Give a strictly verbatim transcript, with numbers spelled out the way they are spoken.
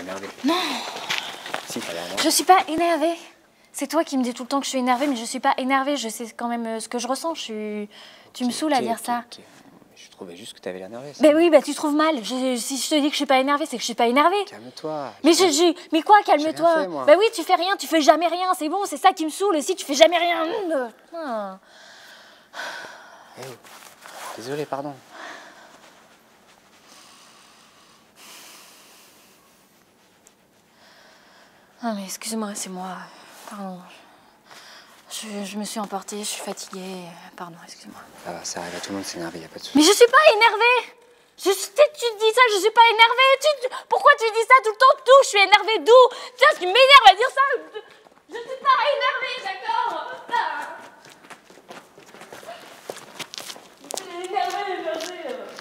énervé. Non. Si, t'as l'air énervé. Je suis pas énervée. C'est toi qui me dis tout le temps que je suis énervée, mais je suis pas énervée. Je sais quand même ce que je ressens. Je suis... Tu me saoules à dire ça. Okay. Je trouvais juste que t'avais l'air énervé. Ben oui, ben tu trouves mal. Je, si je te dis que je suis pas énervée, c'est que je suis pas énervée. Calme-toi. Mais je, je, mais quoi, calme-toi. Ben oui, tu fais rien, tu fais jamais rien. C'est bon, c'est ça qui me saoule. Et si tu fais jamais rien. Ah. Hey, désolé, pardon. Non mais excuse-moi, c'est moi. Pardon. Je, je me suis emportée, je suis fatiguée. Pardon, excuse-moi. Ça va, ça arrive à tout le monde de s'énerver, y a pas de souci. Mais je suis pas énervée. Je, tu dis ça, je suis pas énervée. Tu, pourquoi tu dis ça tout le temps? D'où je suis énervée? D'où? Tu vois, ce qui m'énerve à dire ça. Je suis pas énervée, d'accord? Je suis énervée, énervée.